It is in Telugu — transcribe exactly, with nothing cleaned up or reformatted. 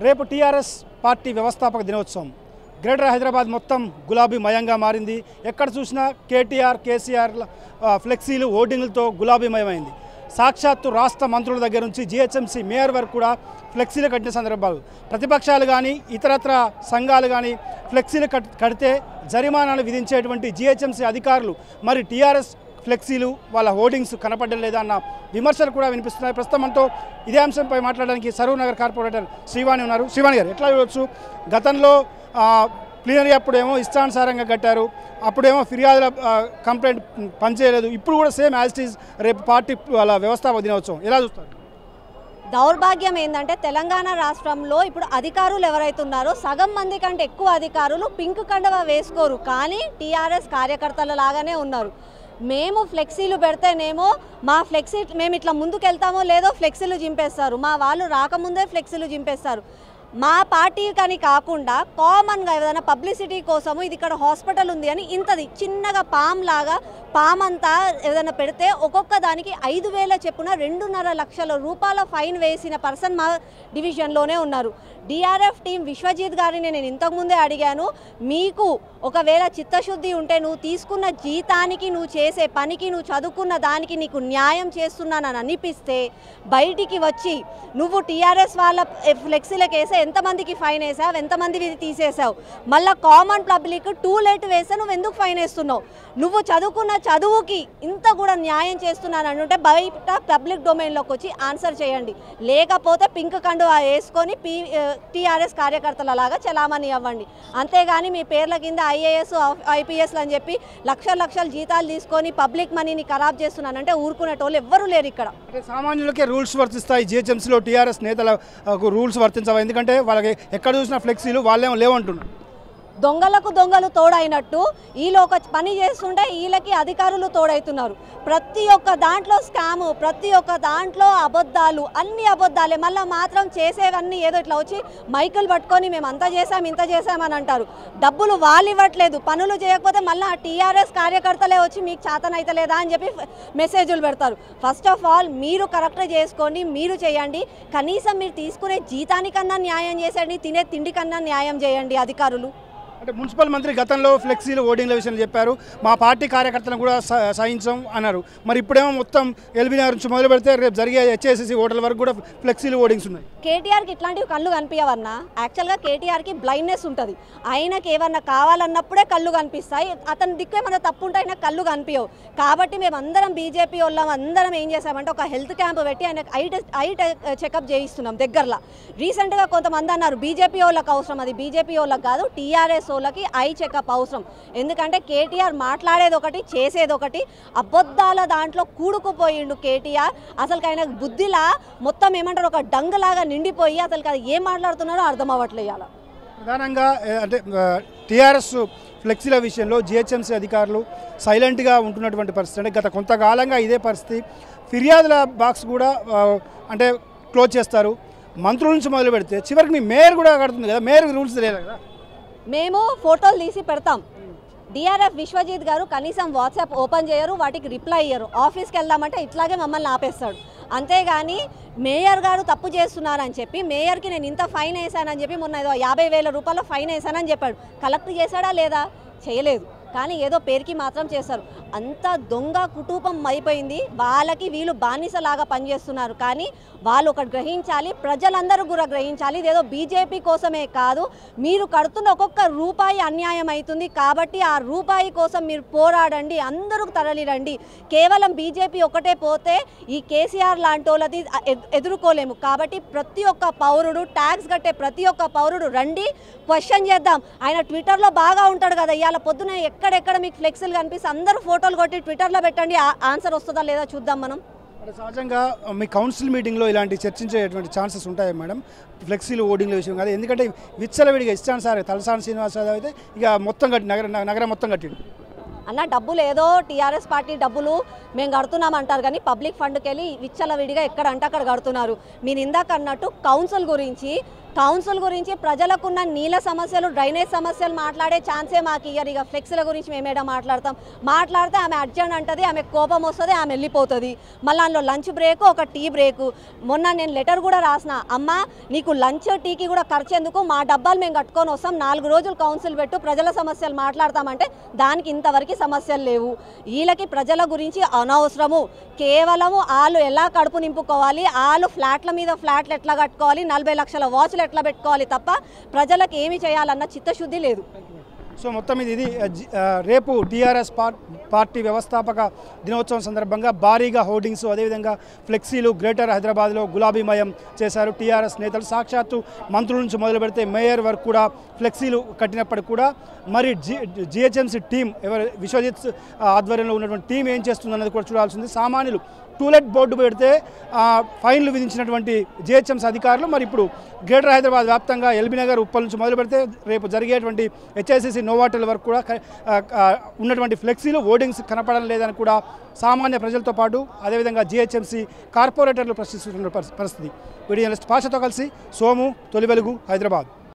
రేపు టీఆర్ఎస్ పార్టీ వ్యవస్థాపక దినోత్సవం. గ్రేటర్ హైదరాబాద్ మొత్తం గులాబీ మయంగా మారింది. ఎక్కడ చూసినా కేటీఆర్ కేసీఆర్ ఫ్లెక్సీలు ఓటింగ్లతో గులాబీమయమైంది. సాక్షాత్తు రాష్ట్ర మంత్రుల దగ్గర నుంచి జిహెచ్ఎంసీ మేయర్ వరకు కూడా ఫ్లెక్సీలు కట్టిన సందర్భాలు. ప్రతిపక్షాలు కానీ ఇతరత్ర సంఘాలు కానీ ఫ్లెక్సీలు కడితే జరిమానాలు విధించేటువంటి జిహెచ్ఎంసీ అధికారులు మరి టీఆర్ఎస్ ఫ్లెక్సీలు వాళ్ళ హోర్డింగ్స్ కనపడడం లేదా అన్న విమర్శలు కూడా వినిపిస్తున్నాయి. ప్రస్తుతం మనతో ఇదే అంశంపై మాట్లాడడానికి సరూర్ నగర్ కార్పొరేటర్ శ్రీవాణి ఉన్నారు. శ్రీవాణి గారు, ఎట్లా చూడవచ్చు, గతంలో ప్లీనరీ అప్పుడేమో ఇష్టానుసారంగా కట్టారు, అప్పుడేమో ఫిర్యాదుల కంప్లైంట్ పనిచేయలేదు, ఇప్పుడు కూడా సేమ్ యాజ్ ఇట్ ఈజ్ రేపు పార్టీ వాళ్ళ వ్యవస్థాపక దినోత్సవం ఎలా చూస్తారు? దౌర్భాగ్యం ఏంటంటే తెలంగాణ రాష్ట్రంలో ఇప్పుడు అధికారులు ఎవరైతే ఉన్నారో సగం మంది కంటే ఎక్కువ అధికారులు పింక్ కండవ వేసుకోరు, కానీ టీఆర్ఎస్ కార్యకర్తల లాగానే ఉన్నారు. మేము ఫ్లెక్సీలు పెడితేనేమో మా ఫ్లెక్సీ మేము ఇట్లా ముందుకు వెళ్తామో లేదో ఫ్లెక్సీలు చింపేస్తారు, మా వాళ్ళు రాకముందే ఫ్లెక్సీలు చింపేస్తారు. మా పార్టీ కానీ కాకుండా కామన్గా ఏదైనా పబ్లిసిటీ కోసము ఇది ఇక్కడ హాస్పిటల్ ఉంది అని ఇంతది చిన్నగా పామ్ లాగా పామ్ అంతా ఏదైనా పెడితే ఒక్కొక్క దానికి ఐదు వేల చెప్పున రెండున్నర లక్షల రూపాయల ఫైన్ వేసిన పర్సన్ మా డివిజన్లోనే ఉన్నారు. డిఆర్ఎఫ్ టీం విశ్వజిత్ గారిని నేను ఇంతకుముందే అడిగాను, మీకు ఒకవేళ చిత్తశుద్ధి ఉంటే నువ్వు తీసుకున్న జీతానికి నువ్వు చేసే పనికి నువ్వు చదువుకున్న దానికి నీకు న్యాయం చేస్తున్నానని అనిపిస్తే బయటికి వచ్చి నువ్వు టీఆర్ఎస్ వాళ్ళ ఫ్లెక్సీలకు వేసే ఎంతమందికి ఫైన్ వేసావు, ఎంతమంది తీసేసావు, మళ్ళీ కామన్ పబ్లిక్ టూ లేట్ వేస్తే నువ్వు ఎందుకు ఫైన్ వేస్తున్నావు? నువ్వు చదువుకున్న చదువుకి ఇంత కూడా న్యాయం చేస్తున్నాను అంటే బయట పబ్లిక్ డొమైన్లోకి వచ్చి ఆన్సర్ చేయండి, లేకపోతే పింక్ కండువా వేసుకొని పీ టీఆర్ఎస్ కార్యకర్తల లాగా చలామణి అవ్వండి. అంతేగాని మీ పేర్ల కింద ఐఏఎస్ ఐపీఎస్లు అని చెప్పి లక్షల లక్షల జీతాలు తీసుకొని పబ్లిక్ మనీని ఖరాబ్ చేస్తున్నానంటే ఊరుకునేటోళ్ళు ఎవ్వరూ లేరు ఇక్కడ. అంటే సామాన్యులకే రూల్స్ వర్తిస్తాయి, జిహెచ్ఎంసీలో టీఆర్ఎస్ నేతలకు రూల్స్ వర్తించవు, ఎందుకంటే వాళ్ళకి ఎక్కడ చూసినా ఫ్లెక్సీలు వాళ్ళేమో లేవంటున్నారు. దొంగలకు దొంగలు తోడైనట్టు వీళ్ళు ఒక పని చేస్తుంటే వీళ్ళకి అధికారులు తోడవుతున్నారు. ప్రతి ఒక్క దాంట్లో స్కాము, ప్రతి ఒక్క దాంట్లో అబద్ధాలు, అన్ని అబద్ధాలే. మళ్ళీ మాత్రం చేసేవన్నీ ఏదో ఇట్లా వచ్చి మైకులు పట్టుకొని మేము అంత చేసాం ఇంత చేసామని అంటారు. డబ్బులు వాళ్ళు ఇవ్వట్లేదు, పనులు చేయకపోతే మళ్ళీ ఆ టీఆర్ఎస్ కార్యకర్తలే వచ్చి మీకు చేతనైతలేదా అని చెప్పి మెసేజ్లు పెడతారు. ఫస్ట్ ఆఫ్ ఆల్ మీరు కరెక్ట్ చేసుకోండి, మీరు చేయండి. కనీసం మీరు తీసుకునే జీతానికన్నా న్యాయం చేసేయండి, తినే తిండి కన్నా న్యాయం చేయండి అధికారులు. అంటే మున్సిపల్ మంత్రి గతంలో ఫ్లెక్సీలు ఓటింగ్ల విషయం చెప్పారు, మా పార్టీ కార్యకర్తలను కూడా సహించం అన్నారు. మరి ఇప్పుడేమో మొత్తం ఎల్బీ నగర్ నుంచి మొదలు పెడితే రేపు జరిగే హెచ్ఎస్సీ ఓటర్ల వరకు కూడా ఫ్లెక్సీలు ఓటింగ్స్ ఉన్నాయి. కేటీఆర్కి ఇట్లాంటివి కళ్ళు కనిపించవన్నా. యాక్చువల్గా కేటీఆర్కి బ్లైండ్నెస్ ఉంటుంది, ఆయనకి ఏమన్నా కావాలన్నప్పుడే కళ్ళు కనిపిస్తాయి, అతని దిక్కు ఏమన్నా తప్పు ఉంటే ఆయన కళ్ళు కనిపించవు. కాబట్టి మేము అందరం బీజేపీ వాళ్ళం అందరం ఏం చేసామంటే ఒక హెల్త్ క్యాంప్ పెట్టి ఆయన ఐ ఐ చెకప్ చేయిస్తున్నాం దగ్గరలో. రీసెంట్గా కొంతమంది అన్నారు బీజేపీ వాళ్ళకి అవసరం, అది బీజేపీ వాళ్ళకి కాదు, టీఆర్ఎస్ వాళ్ళకి ఐ చెకప్ అవసరం. ఎందుకంటే కేటీఆర్ మాట్లాడేది ఒకటి చేసేది ఒకటి, అబద్ధాల దాంట్లో కూడుకుపోయిండు కేటీఆర్. అసలు ఆయన బుద్ధిలా మొత్తం ఏమంటారు ఒక డంగ్ లాగా నిండిపోయి అసలు అది ఏం మాట్లాడుతున్నారో అర్థం అవ్వట్లేదు. ప్రధానంగా అంటే టీఆర్ఎస్ ఫ్లెక్సీల విషయంలో జిహెచ్ఎంసీ అధికారులు సైలెంట్గా ఉంటున్నటువంటి పరిస్థితి. అంటే గత కొంతకాలంగా ఇదే పరిస్థితి. ఫిర్యాదుల బాక్స్ కూడా అంటే క్లోజ్ చేస్తారు, మంత్రుల నుంచి మొదలు పెడితే చివరికి మీ మేయర్ కూడా కడుతుంది కదా, మేయర్ రూల్స్ తెలియదు కదా. మేము ఫోటోలు తీసి పెడతాం, డిఆర్ఎఫ్ విశ్వజిత్ గారు కనీసం వాట్సాప్ ఓపెన్ చేయరు, వాటికి రిప్లై ఇయ్యరు. ఆఫీస్కి వెళ్దామంటే ఇట్లాగే మమ్మల్ని ఆపేస్తాడు. అంతేగాని మేయర్ గారు తప్పు చేస్తున్నారని చెప్పి మేయర్కి నేను ఇంత ఫైన్ వేసానని చెప్పి మొన్న ఏదో యాభై వేల రూపాయల ఫైన్ వేసానని చెప్పాడు. కలెక్ట్ చేశాడా లేదా? చేయలేదు, కానీ ఏదో పేరుకి మాత్రం చేస్తారు. అంత దొంగ కుటుంబం అయిపోయింది, వాళ్ళకి వీళ్ళు బానిసలాగా పనిచేస్తున్నారు. కానీ వాళ్ళు ఒకటి గ్రహించాలి, ప్రజలందరూ కూడా గ్రహించాలి, ఇదేదో బీజేపీ కోసమే కాదు, మీరు కడుతున్న ఒక్కొక్క రూపాయి అన్యాయం అవుతుంది. కాబట్టి ఆ రూపాయి కోసం మీరు పోరాడండి, అందరూ తరలిరండి. కేవలం బీజేపీ ఒకటే పోతే ఈ కేసీఆర్ లాంటి వాళ్ళది ఎదుర్కోలేము. కాబట్టి ప్రతి ఒక్క పౌరుడు, ట్యాక్స్ కట్టే ప్రతి ఒక్క పౌరుడు రండి, క్వశ్చన్ చేద్దాం. ఆయన ట్విట్టర్లో బాగా ఉంటాడు కదా, ఇవాళ పొద్దున ఎక్కడెక్కడ మీకు ఫ్లెక్సీలు కనిపిస్తే అందరూ ఫోటోలు కొట్టి ట్విట్టర్లో పెట్టండి, ఆన్సర్ వస్తుందా లేదా చూద్దాం మనం. సహజంగా మీ కౌన్సిల్ మీటింగ్లో ఇలాంటి చర్చించేటువంటి ఛాన్సెస్ ఉంటాయి మేడం, ఫ్లెక్సీలు ఓటింగ్ల విషయం కాదు. ఎందుకంటే విచ్చలవిడిగా ఇస్తాను సార్ తలసాని శ్రీనివాసరావు అయితే ఇక మొత్తం కట్టి నగర నగరం మొత్తం కట్టిండు అన్న. డబ్బులు ఏదో టీఆర్ఎస్ పార్టీ డబ్బులు మేము కడుతున్నాం అంటారు, కానీ పబ్లిక్ ఫండ్కి వెళ్ళి విచ్చలవిడిగా ఎక్కడ అంటే అక్కడ కడుతున్నారు. మీరు ఇందాక అన్నట్టు కౌన్సిల్ గురించి కౌన్సిల్ గురించి ప్రజలకున్న నీళ్ళ సమస్యలు డ్రైనేజ్ సమస్యలు మాట్లాడే ఛాన్సే మాకు ఇయ్యరు. ఇక ఫ్లెక్స్ల గురించి మేమేడా మాట్లాడతాం. మాట్లాడితే ఆమె అర్జెంట్ అంటది, ఆమె కోపం వస్తుంది, ఆమె వెళ్ళిపోతుంది. మళ్ళీ అందులో లంచ్ బ్రేక్, ఒక టీ బ్రేక్. మొన్న నేను లెటర్ కూడా రాసిన, అమ్మ నీకు లంచ్ టీకి కూడా ఖర్చు ఎందుకు, మా డబ్బాలు మేము కట్టుకొని వస్తాం, నాలుగు రోజులు కౌన్సిల్ పెట్టు, ప్రజల సమస్యలు మాట్లాడతామంటే దానికి ఇంతవరకు సమస్యలు లేవు. వీళ్ళకి ప్రజల గురించి అనవసరము. కేవలము వాళ్ళు ఎలా కడుపు నింపుకోవాలి, వాళ్ళు ఫ్లాట్ల మీద ఫ్లాట్లు ఎట్లా కట్టుకోవాలి, నలభై లక్షల వాచ్లు ఎట్లా పెట్టుకోవాలి తప్ప ప్రజలకు ఏమి చేయాలన్న చిత్తశుద్ధి లేదు. సో మొత్తం ఇది ఇది రేపు టీఆర్ఎస్ పార్టీ వ్యవస్థాపక దినోత్సవం సందర్భంగా భారీగా హోర్డింగ్స్, అదేవిధంగా ఫ్లెక్సీలు గ్రేటర్ హైదరాబాద్లో గులాబీమయం చేశారు టీఆర్ఎస్ నేతలు. సాక్షాత్తు మంత్రుల నుంచి మొదలు పెడితే మేయర్ వరకు కూడా ఫ్లెక్సీలు కట్టినప్పటికీ కూడా మరి జి జిహెచ్ఎంసీ టీం ఎవరు విశ్వజిత్ ఆధ్వర్యంలో ఉన్నటువంటి టీం ఏం చేస్తుందన్నది కూడా చూడాల్సింది. సామాన్యులు టూలెట్ బోర్డు పెడితే ఫైన్లు విధించినటువంటి జిహెచ్ఎంసీ అధికారులు మరి ఇప్పుడు గ్రేటర్ హైదరాబాద్ వ్యాప్తంగా ఎల్బీ నగర్ ఉప్పల్ నుంచి మొదలు పెడితే రేపు జరిగేటువంటి హెచ్ఐసిసి నోవాటెల్ వరకు కూడా ఉన్నటువంటి ఫ్లెక్సీలు హోర్డింగ్స్ కనపడడం లేదని కూడా సామాన్య ప్రజలతో పాటు అదేవిధంగా జిహెచ్ఎంసీ కార్పొరేటర్లు ప్రశ్నిస్తున్న పరిస్థితి. వీడియో జర్నలిస్ట్ పాషతో కలిసి సోము, తొలి వెలుగు, హైదరాబాద్.